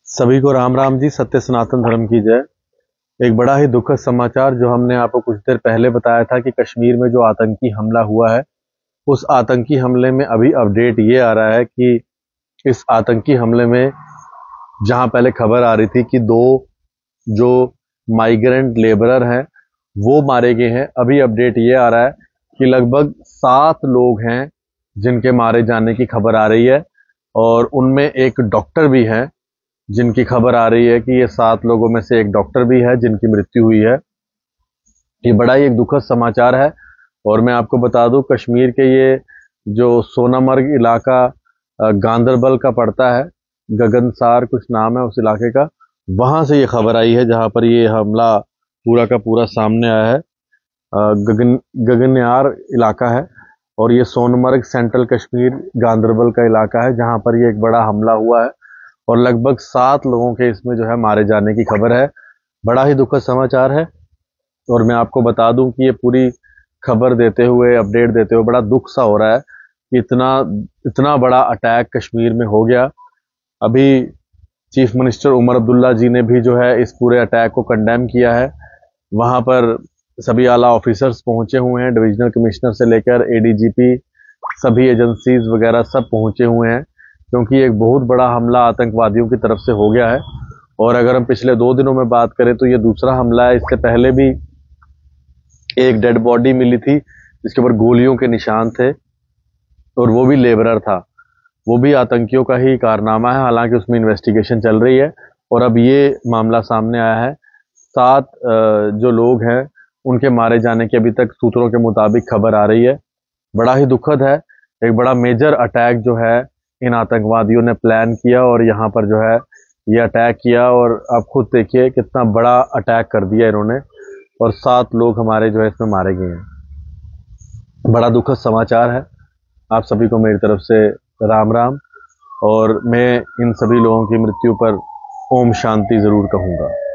सभी को राम राम जी। सत्य सनातन धर्म की जय। एक बड़ा ही दुखद समाचार जो हमने आपको कुछ देर पहले बताया था कि कश्मीर में जो आतंकी हमला हुआ है, उस आतंकी हमले में अभी अपडेट ये आ रहा है कि इस आतंकी हमले में जहां पहले खबर आ रही थी कि 2 जो माइग्रेंट लेबरर हैं वो मारे गए हैं, अभी अपडेट ये आ रहा है कि लगभग 7 लोग हैं जिनके मारे जाने की खबर आ रही है, और उनमें एक डॉक्टर भी है जिनकी खबर आ रही है कि ये 7 लोगों में से एक डॉक्टर भी है जिनकी मृत्यु हुई है। ये बड़ा ही एक दुखद समाचार है। और मैं आपको बता दूं, कश्मीर के ये जो सोनामर्ग इलाका गांदरबल का पड़ता है, गगनसार कुछ नाम है उस इलाके का, वहां से ये खबर आई है जहां पर ये हमला पूरा का पूरा सामने आया है। गगनयार इलाका है और ये सोनमर्ग सेंट्रल कश्मीर गांदरबल का इलाका है जहां पर ये एक बड़ा हमला हुआ है और लगभग 7 लोगों के इसमें जो है मारे जाने की खबर है। बड़ा ही दुखद समाचार है। और मैं आपको बता दूं कि ये पूरी खबर देते हुए, अपडेट देते हुए बड़ा दुख सा हो रहा है कि इतना बड़ा अटैक कश्मीर में हो गया। अभी चीफ मिनिस्टर उमर अब्दुल्ला जी ने भी जो है इस पूरे अटैक को कंडेम किया है। वहां पर सभी आला ऑफिसर्स पहुंचे हुए हैं, डिविजनल कमिश्नर से लेकर एडीजीपी, सभी एजेंसीज वगैरह सब पहुंचे हुए हैं, क्योंकि एक बहुत बड़ा हमला आतंकवादियों की तरफ से हो गया है। और अगर हम पिछले 2 दिनों में बात करें तो ये दूसरा हमला है। इससे पहले भी एक डेड बॉडी मिली थी जिसके ऊपर गोलियों के निशान थे और वो भी लेबरर था। वो भी आतंकियों का ही कारनामा है, हालांकि उसमें इन्वेस्टिगेशन चल रही है। और अब ये मामला सामने आया है। 7 जो लोग हैं उनके मारे जाने की अभी तक सूत्रों के मुताबिक खबर आ रही है। बड़ा ही दुखद है। एक बड़ा मेजर अटैक जो है इन आतंकवादियों ने प्लान किया और यहाँ पर जो है ये अटैक किया, और आप खुद देखिए कितना बड़ा अटैक कर दिया इन्होंने, और 7 लोग हमारे जो है इसमें मारे गए हैं। बड़ा दुखद समाचार है। आप सभी को मेरी तरफ से राम राम, और मैं इन सभी लोगों की मृत्यु पर ओम शांति जरूर कहूंगा।